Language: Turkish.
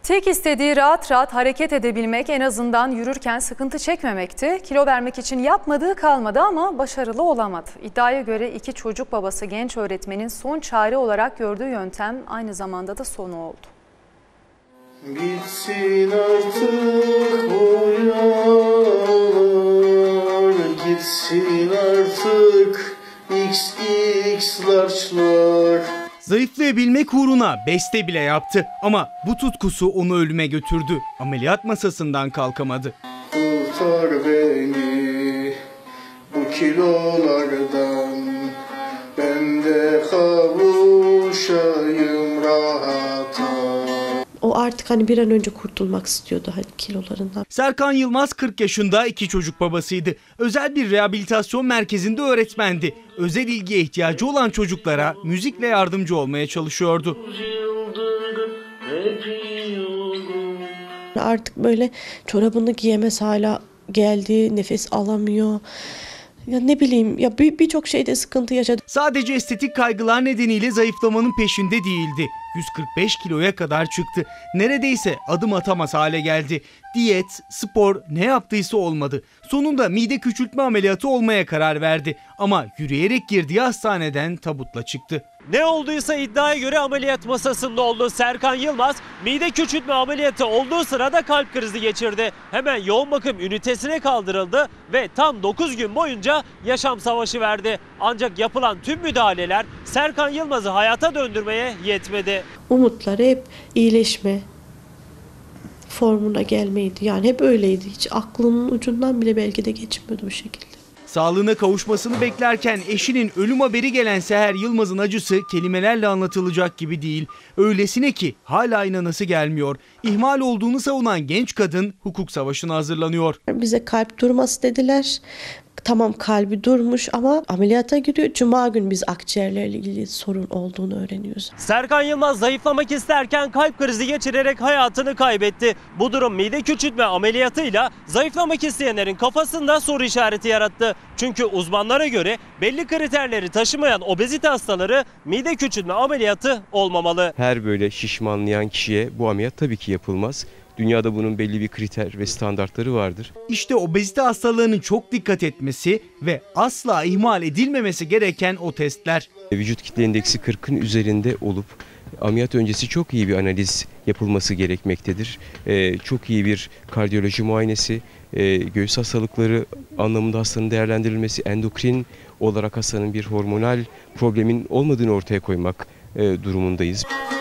Tek istediği rahat rahat hareket edebilmek, en azından yürürken sıkıntı çekmemekti. Kilo vermek için yapmadığı kalmadı ama başarılı olamadı. İddiaya göre 2 çocuk babası genç öğretmenin son çare olarak gördüğü yöntem aynı zamanda da sonu oldu. Gitsin artık boylar, gitsin artık XX'lar. Zayıflayabilmek uğruna beste bile yaptı ama bu tutkusu onu ölüme götürdü. Ameliyat masasından kalkamadı. Kurtar beni bu kilolardan, ben de kavuşayım rahata. O artık bir an önce kurtulmak istiyordu kilolarından. Serkan Yılmaz 40 yaşında, 2 çocuk babasıydı. Özel bir rehabilitasyon merkezinde öğretmendi. Özel ilgiye ihtiyacı olan çocuklara müzikle yardımcı olmaya çalışıyordu. Artık böyle çorabını giyemez hala geldi, nefes alamıyor. Ya ne bileyim ya birçok şeyde sıkıntı yaşadı. Sadece estetik kaygılar nedeniyle zayıflamanın peşinde değildi. 145 kiloya kadar çıktı. Neredeyse adım atamaz hale geldi. Diyet, spor ne yaptıysa olmadı. Sonunda mide küçültme ameliyatı olmaya karar verdi. Ama yürüyerek girdiği hastaneden tabutla çıktı. Ne olduysa iddiaya göre ameliyat masasında oldu. Serkan Yılmaz mide küçültme ameliyatı olduğu sırada kalp krizi geçirdi. Hemen yoğun bakım ünitesine kaldırıldı ve tam 9 gün boyunca yaşam savaşı verdi. Ancak yapılan tüm müdahaleler Serkan Yılmaz'ı hayata döndürmeye yetmedi. Umutları hep iyileşme formuna gelmeydi. Yani hep öyleydi. Hiç aklının ucundan bile belki de geçmiyordu bu şekilde. Sağlığına kavuşmasını beklerken eşinin ölüm haberi gelen Seher Yılmaz'ın acısı kelimelerle anlatılacak gibi değil. Öylesine ki hala inanası gelmiyor. İhmal olduğunu savunan genç kadın hukuk savaşına hazırlanıyor. Bize kalp durması dediler. Tamam, kalbi durmuş ama ameliyata giriyor. Cuma günü biz akciğerlerle ilgili sorun olduğunu öğreniyoruz. Serkan Yılmaz zayıflamak isterken kalp krizi geçirerek hayatını kaybetti. Bu durum mide küçültme ameliyatıyla zayıflamak isteyenlerin kafasında soru işareti yarattı. Çünkü uzmanlara göre belli kriterleri taşımayan obezite hastaları mide küçültme ameliyatı olmamalı. Her böyle şişmanlayan kişiye bu ameliyat tabii ki yapılmaz. Dünyada bunun belli bir kriter ve standartları vardır. İşte obezite hastalarının çok dikkat etmesi ve asla ihmal edilmemesi gereken o testler. Vücut kitle indeksi 40'ın üzerinde olup ameliyat öncesi çok iyi bir analiz yapılması gerekmektedir. Çok iyi bir kardiyoloji muayenesi, göğüs hastalıkları anlamında hastanın değerlendirilmesi, endokrin olarak hastanın bir hormonal problemin olmadığını ortaya koymak durumundayız.